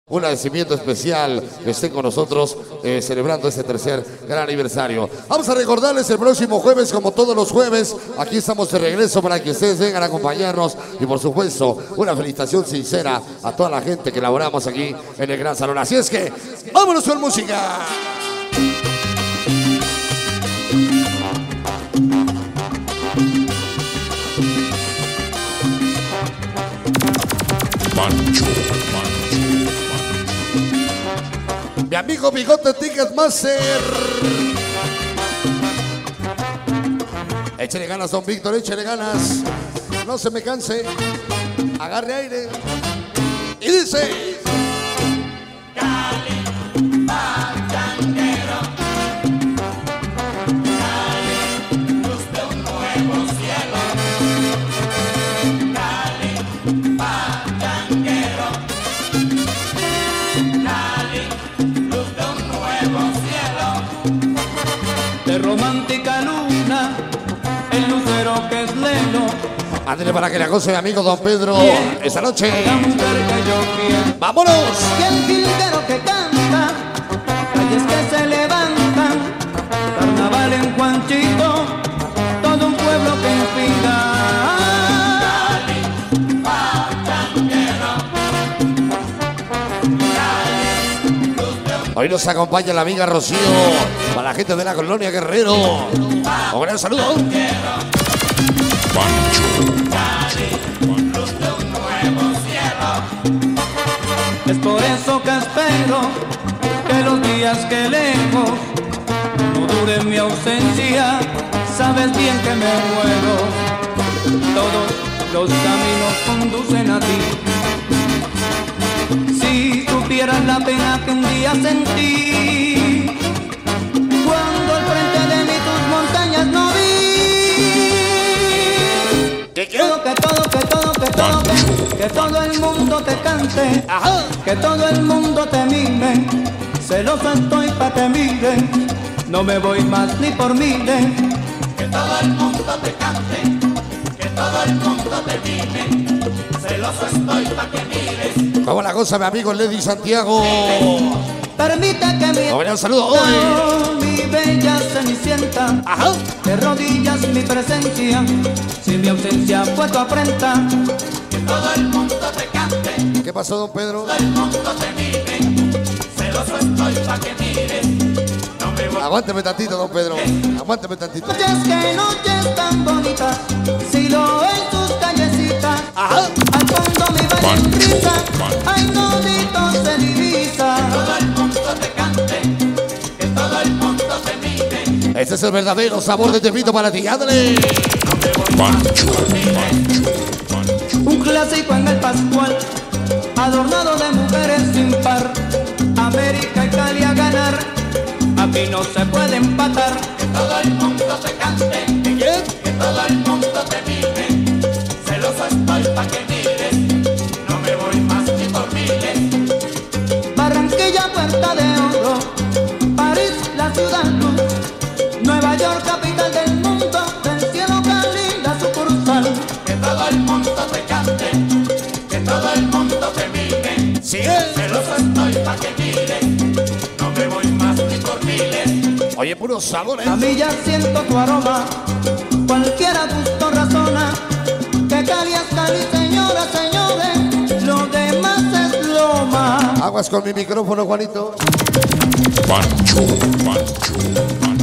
Un agradecimiento especial que estén con nosotros celebrando este tercer gran aniversario. Vamos a recordarles el próximo jueves, como todos los jueves, aquí estamos de regreso para que ustedes vengan a acompañarnos y por supuesto una felicitación sincera a toda la gente que laboramos aquí en el Gran Salón. Así es que vámonos con música. Mi amigo Bigote Ticketmaster. Échale ganas, don Víctor, échale ganas. No se me canse. Agarre aire. Y dice: Cali, pachanguero. Cali, luz de un nuevo cielo. Cali, pachanguero. De romántica luna, el lucero que es leno. Ándale para que le goce mi amigo don Pedro esta noche. La mujer que yo quiero. ¡Vámonos! Y el jilguero que canta, calles que se levantan, carnaval en Juanchito, todo un pueblo que inspira. Hoy nos acompaña la amiga Rocío, para la gente de la colonia Guerrero. Un gran saludo. Es por eso que espero que los días que lejos no dure mi ausencia. Sabes bien que me muero. Todos los caminos conducen a ti. Si supieras la pena que un día sentí cuando al frente de mí tus montañas no vi. ¿Qué? Que todo el mundo te cante. Ajá. Que todo el mundo te mime. Celoso estoy pa' que miren. No me voy más ni por miles. Que todo el mundo te cante. Que todo el mundo te mime. Celoso estoy pa' que mires. ¿Cómo la cosa, mi amigo Lady Santiago? Permite que mi un saludo hoy. Mi bella cenicienta. Ajá. De rodillas mi presencia. Si mi ausencia fue tu afrenta. Que todo el mundo te cante. ¿Qué pasó, don Pedro? Todo el mundo te mire. Celoso estoy pa' que mires. No me voy. Aguánteme tantito, don Pedro. Aguánteme tantito. Noches tan bonitas. Si lo en tus callecitas. Ajá. Al fondo mi valle en brisa. Ay, nodito se divisa. Que todo el mundo te cante. Que todo el mundo te mire. Este es el verdadero sabor de Tepito para ti. ¡Ándale! Un clásico en el Pascual, adornado de mujeres sin par. América y Cali a ganar, aquí no se puede empatar. Que todo el mundo te cante. ¿Qué? Que todo el mundo te mire. Celoso estoy pa' que mires. No me voy más ni por miles. Barranquilla, Puerta de Oro. París, la ciudad luz. Nueva York, capital del mundo. Del cielo Cali, la sucursal. Que todo el mundo te cante. Que todo el mundo te mire. ¡Sigue! Celoso estoy pa' que mires. No me voy más ni por miles. Oye, puros sabores. A mí ya siento tu aroma. Cualquiera gusto razona. Que Cali es Cali, señoras, señores. Lo demás es loma. Aguas con mi micrófono, Juanito. Pancho.